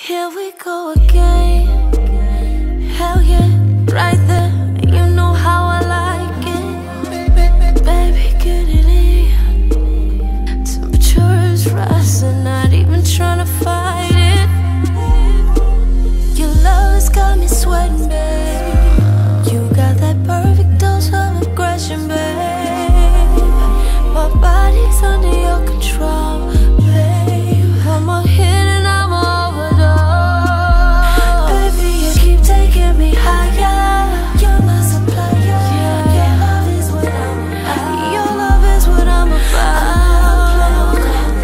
Here we go again. Hell yeah, right there. You know how I like it. Baby, get it in. Temperature is rising, not even trying to fight it. Your love has got me sweating, babe. You got that perfect dose of aggression, babe. My body's under your control, babe. I'm a hit and I'm a overdose. Baby, you keep taking me higher. You're my supplier. Your love is what I'm about. Your love is what I'm about.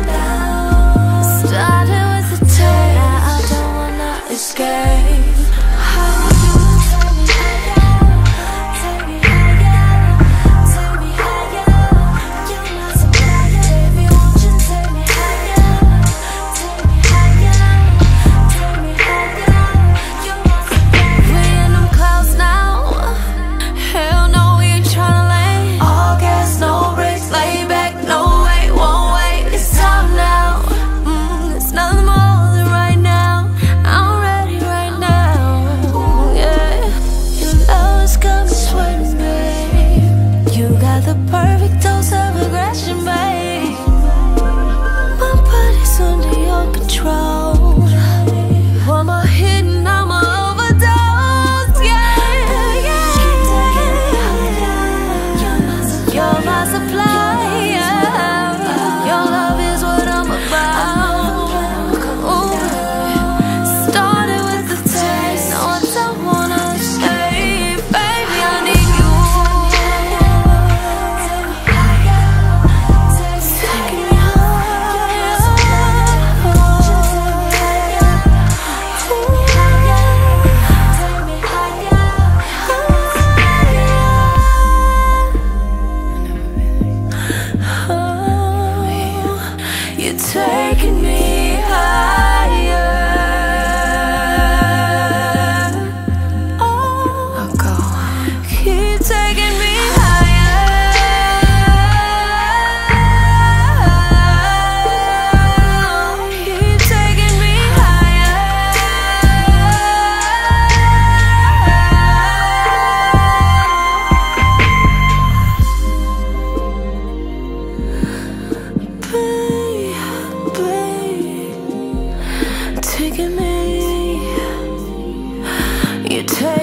Started with the taste, now I don't wanna escape. The perfect dose of aggression, babe. My body's under your control. I'm a hit and I'm a overdose, yeah, yeah. You're my supply, yeah. Your love is what I'm about. Ooh. Started with the taste, now I don't wanna escape, baby. I need you. You're taking me higher. Oh, I'll go. Keep taking me higher. Keep taking me higher. Taking me, you take